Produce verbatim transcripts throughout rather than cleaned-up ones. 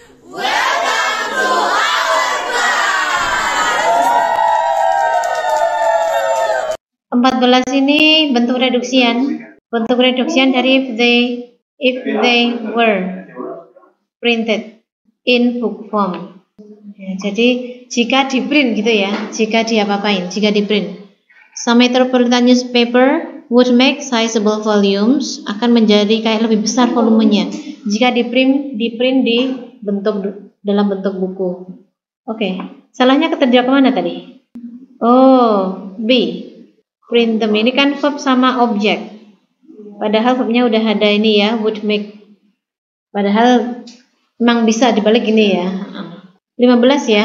empat belas ini bentuk reduksian. Bentuk reduksian dari if they if they were printed in book form. Ya, jadi jika di print gitu ya, jika diapa-apain, jika di print. Some metropolitan newspaper would make sizable volumes, akan menjadi kayak lebih besar volumenya jika di print di print di bentuk dalam bentuk buku. Oke, okay. Salahnya keterjawab kemana tadi? Oh, B. Print them ini kan verb sama objek. Padahal verbnya udah ada ini ya, would make. Padahal memang bisa dibalik ini ya. lima belas ya.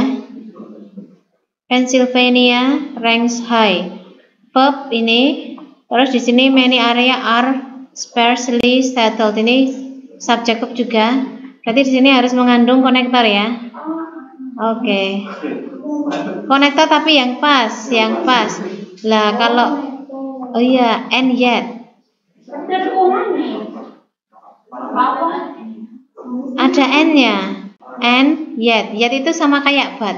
Pennsylvania ranks high. Verb ini, terus di sini many area are sparsely settled. Ini subjek verb juga. Berarti di sini harus mengandung konektor ya. Oke. Okay. Konektor tapi yang pas, yang pas. Lah kalau oh iya, and yet. Ada n-nya. And yet, yet itu sama kayak but.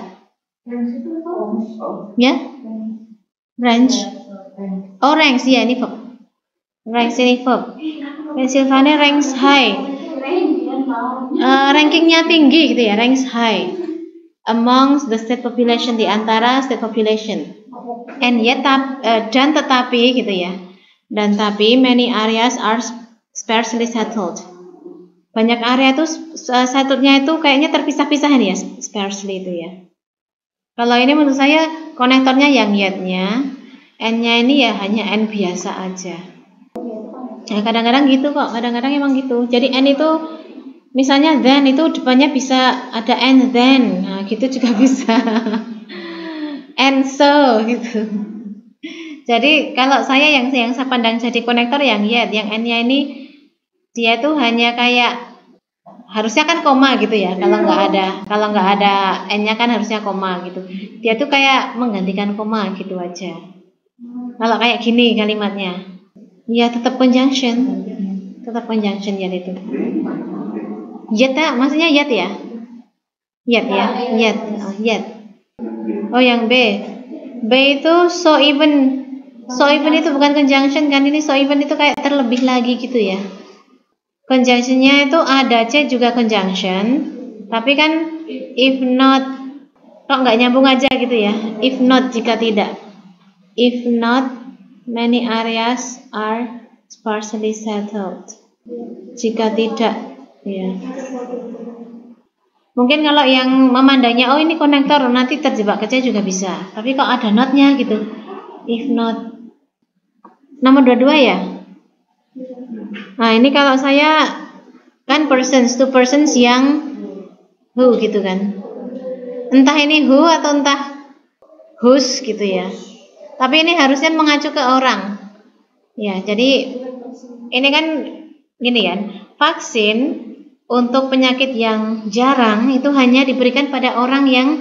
Ya? Range. Oh, ranks ya, ini verb. Ranks ini verb. Pennsylvania ranks high. Uh, rankingnya tinggi gitu ya, ranks high amongst the state population, di antara state population. And yet, tap, uh, dan tetapi gitu ya. Dan tapi many areas are sparsely settled. Banyak area itu settlednya itu kayaknya terpisah-pisah ini ya, sparsely itu ya. Kalau ini menurut saya konektornya yang yet-nya, n-nya ini ya hanya n biasa aja. Nah, kadang-kadang gitu kok, kadang-kadang emang gitu. Jadi n itu misalnya then itu depannya bisa ada and then, nah gitu juga bisa. And so gitu. Jadi kalau saya yang yang saya pandang jadi konektor yang yet, yang n-nya ini dia tuh hanya kayak harusnya kan koma gitu ya, kalau nggak ada kalau nggak ada n-nya kan harusnya koma gitu. Dia tuh kayak menggantikan koma gitu aja. Kalau kayak gini kalimatnya, ya tetap conjunction, tetap conjunction ya itu. Yet ya, maksudnya yet ya, yet ya, yet, oh, yet. Oh yang B, B itu so even, so even itu bukan conjunction kan, ini so even itu kayak terlebih lagi gitu ya. Conjunctionnya itu ada C juga conjunction, tapi kan if not, kok nggak nyambung aja gitu ya. If not, jika tidak. If not, many areas are sparsely settled. Jika tidak, ya. Mungkin kalau yang memandangnya, oh ini konektor, nanti terjebak ke C juga bisa. Tapi kok ada not-nya gitu. If not. Nomor dua puluh dua ya? Nah ini kalau saya kan persons, two persons yang who gitu kan. Entah ini who atau entah whose gitu ya. Tapi ini harusnya mengacu ke orang. Ya, jadi ini kan gini kan, vaksin untuk penyakit yang jarang itu hanya diberikan pada orang yang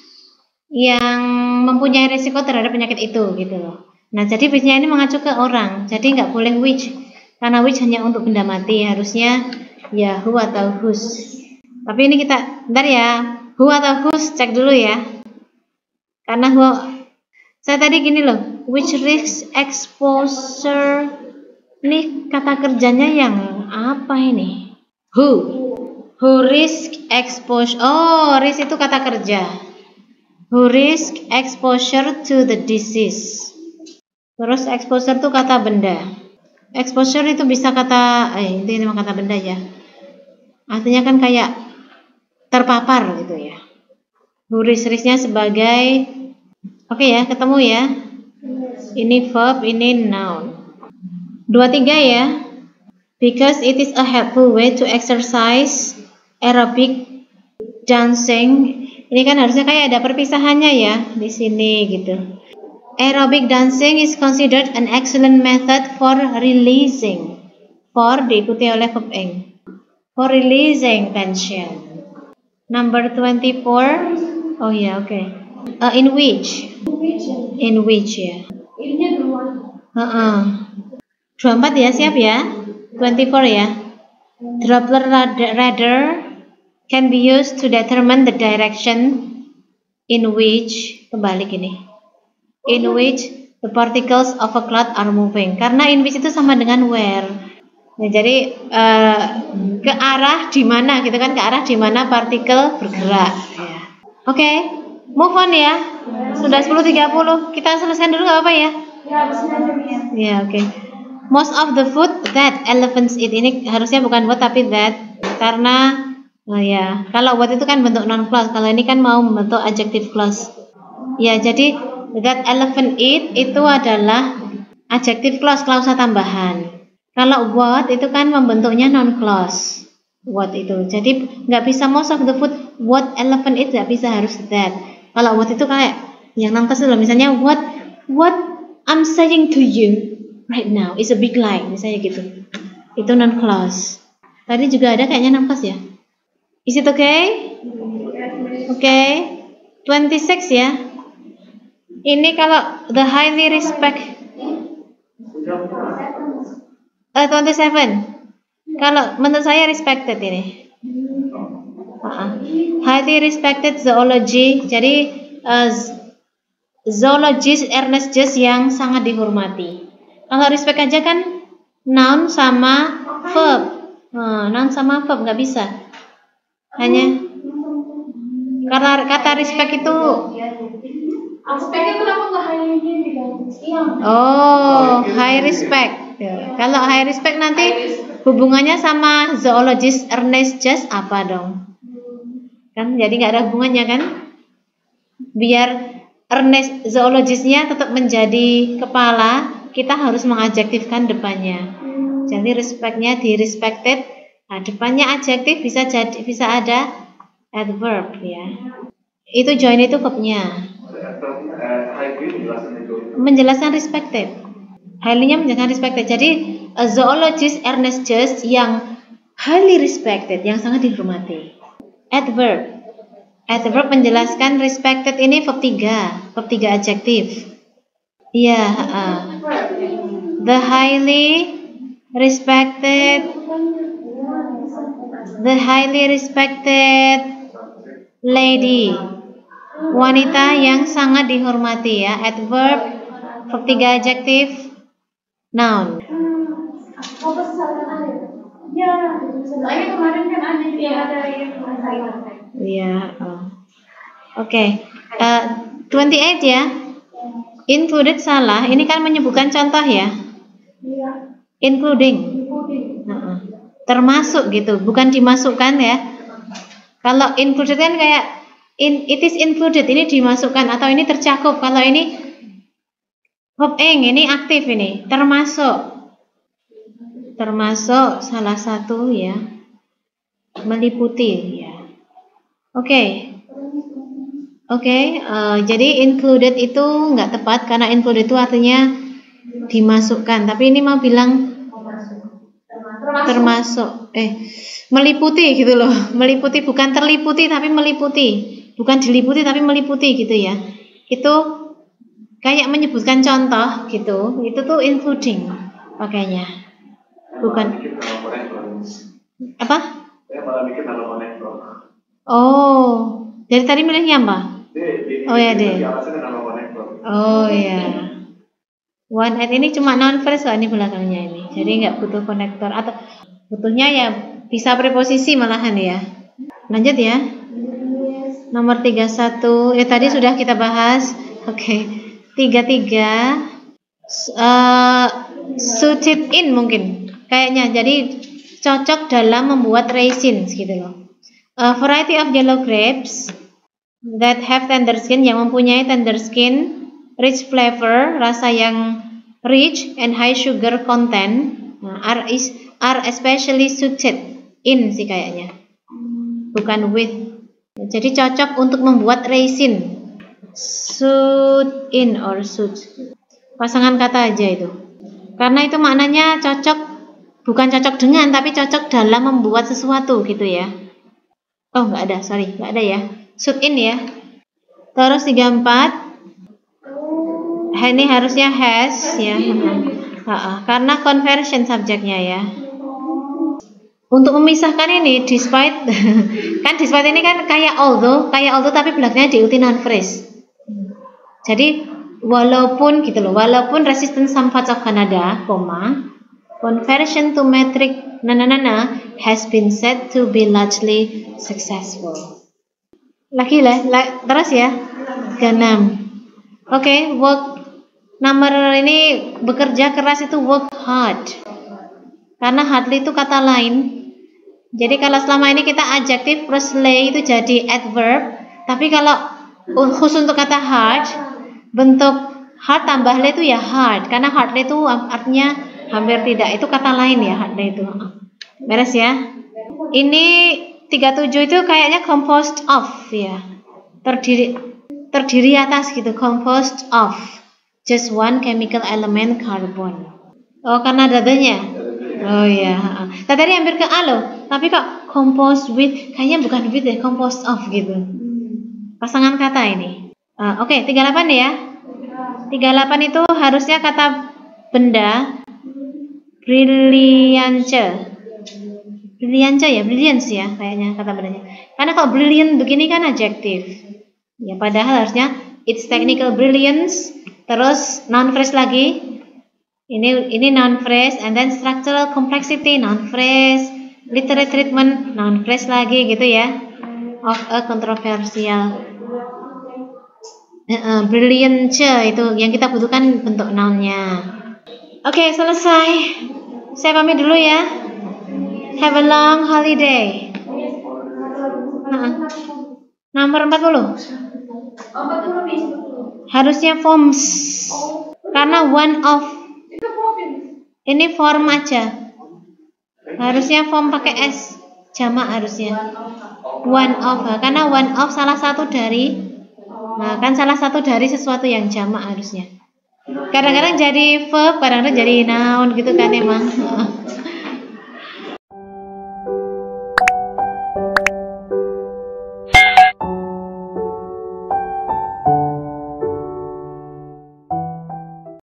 yang mempunyai risiko terhadap penyakit itu gitu loh. Nah, jadi bisnya ini mengacu ke orang. Jadi nggak boleh which. Karena which hanya untuk benda mati, harusnya ya who atau whose. Tapi ini kita, bentar ya, who atau whose cek dulu ya. Karena who, saya tadi gini loh, which risk exposure, ini kata kerjanya yang apa ini? Who, who risk exposure, oh risk itu kata kerja. Who risk exposure to the disease. Terus exposure itu kata benda. Exposure itu bisa kata, eh itu memang kata benda ya. Artinya kan kayak terpapar gitu ya. Risk-risknya sebagai, oke okay ya, ketemu ya. Ini verb, ini noun. Dua tiga ya. Because it is a helpful way to exercise aerobic dancing. Ini kan harusnya kayak ada perpisahannya ya di sini gitu. Aerobic dancing is considered an excellent method for releasing. For diikuti oleh verb ing. For releasing tension. Number twenty-four. Oh ya, yeah, oke. Okay. Uh, in which? In which ya. Uh-uh. dua puluh empat ya, siap ya. twenty-four ya. Traveler rather can be used to determine the direction in which, kebalik ini, in which the particles of a cloud are moving. Karena in which itu sama dengan where. Nah, jadi uh, ke arah di mana gitu kan, ke arah di mana partikel bergerak. Ya. Oke, okay. Move on ya. Sudah sepuluh tiga puluh. Kita selesaikan dulu nggak apa ya? Ya, oke. Okay. Most of the food that elephants eat, ini harusnya bukan what tapi that, karena oh ya, kalau what itu kan bentuk non clause, kalau ini kan mau membentuk adjective clause. Ya, jadi that elephant eat itu adalah adjective clause, klausa tambahan. Kalau what itu kan membentuknya non clause. What itu. Jadi nggak bisa most of the food what elephant eat, nggak bisa, harus that. Kalau what itu kayak yang non clause loh, misalnya what what I'm saying to you right now is a big lie, misalnya gitu. Itu non clause. Tadi juga ada kayaknya non clause ya. Is it okay? Oke. Okay. twenty-six ya. Ini kalau the highly respect uh, twenty-seven. Kalau menurut saya respected ini. Uh-uh. Highly respected zoology. Jadi uh, zoologist Ernest Just yang sangat dihormati. Kalau respect aja kan noun sama verb. Uh, noun sama verb nggak bisa. Hanya karena kata respect itu oh high respect ya. Kalau high respect nanti hubungannya sama zoologist Ernest Just apa dong, kan jadi nggak ada hubungannya kan, biar Ernest zoologisnya tetap menjadi kepala, kita harus mengadjektifkan depannya. Jadi respectnya di respected. Nah, depannya adjektif bisa jadi bisa ada adverb ya. Itu join itu verbnya. Menjelaskan respected. Highly-nya menjelaskan respected. Jadi a zoologist Ernest Just yang highly respected, yang sangat dihormati. Adverb. Adverb menjelaskan respected ini verb tiga, verb tiga adjektif. Iya, uh, the highly respected The highly respected lady, wanita yang sangat dihormati ya. Adverb, verb tiga adjektif, noun. Iya. Oh. Oke. Okay. Uh, twenty-eight ya. Included salah. Ini kan menyebutkan contoh ya. Including. Uh-uh. Termasuk gitu, bukan dimasukkan ya. Kalau included kan kayak in, it is included, ini dimasukkan atau ini tercakup. Kalau ini verb ing, ini aktif ini, termasuk. Termasuk salah satu ya. Meliputi ya. Oke. Okay. Oke, okay, uh, jadi included itu nggak tepat karena included itu artinya dimasukkan. Tapi ini mau bilang termasuk eh meliputi gitu loh, meliputi bukan terliputi tapi meliputi, bukan diliputi tapi meliputi gitu ya. Itu kayak menyebutkan contoh gitu, itu tuh including pakainya, bukan apa? Oh, dari tadi milihnya apa? Oh ya deh. Oh ya. One and ini cuma noun phrase loh ini belakangnya ini, jadi nggak butuh konektor atau butuhnya ya bisa preposisi malahan ya. Lanjut ya. Nomor tiga puluh satu ya tadi sudah kita bahas. Oke. Okay. tiga puluh tiga uh, suited in mungkin kayaknya, jadi cocok dalam membuat raisins gitu loh. A variety of yellow grapes that have tender skin, yang mempunyai tender skin, rich flavor, rasa yang rich, and high sugar content, nah, are is are especially suited in sih kayaknya, bukan with. Jadi cocok untuk membuat raisin. Suit in or suit, pasangan kata aja itu. Karena itu maknanya cocok, bukan cocok dengan, tapi cocok dalam membuat sesuatu gitu ya. Oh nggak ada, sorry nggak ada ya. Suit in ya. Terus tiga puluh empat. Ini harusnya has ya, uh, uh, karena conversion subjeknya ya. untuk memisahkan ini, despite kan despite ini kan kayak although, kayak although tapi belakangnya diikuti noun phrase. Jadi walaupun gitu loh, walaupun resistance some parts of Canada, koma, conversion to metric na na na na has been said to be largely successful. Lagi lah, la, terus ya. Keenam. Oke, okay, work nomor ini bekerja keras itu work hard. Karena hardly itu kata lain. Jadi kalau selama ini kita adjektif plus lay itu jadi adverb, tapi kalau khusus untuk kata hard, bentuk hard tambah lay itu ya hard. Karena hardly itu artinya hampir tidak, itu kata lain ya hardly itu. Beres ya. Ini tiga puluh tujuh itu kayaknya composed of ya. Terdiri terdiri atas gitu, composed of just one chemical element carbon. Oh, karena dadanya. Oh ya. Tadi hampir ke A loh, tapi kok composed with, kayaknya bukan with deh, composed of gitu. Pasangan kata ini. Uh, Oke, okay, tiga puluh delapan ya. tiga puluh delapan itu harusnya kata benda brilliance. Brilliance ya, brilliance ya kayaknya kata bendanya. Karena kalau brilliant begini kan adjektif. Ya padahal harusnya its technical brilliance, terus noun phrase lagi. Ini ini noun phrase and then structural complexity noun phrase, literary treatment noun phrase lagi gitu ya. Of a controversial. Uh, brilliance itu yang kita butuhkan bentuk nounnya. Oke, okay, selesai. Saya pamit dulu ya. Have a long holiday. Nah, nomor empat puluh. Harusnya forms. Karena one of. Ini form aja. Harusnya form pakai S. Jamak harusnya. One of. Karena one of salah satu dari. Nah, kan salah satu dari sesuatu yang jamak harusnya. Kadang-kadang jadi verb, kadang-kadang jadi noun gitu kan emang.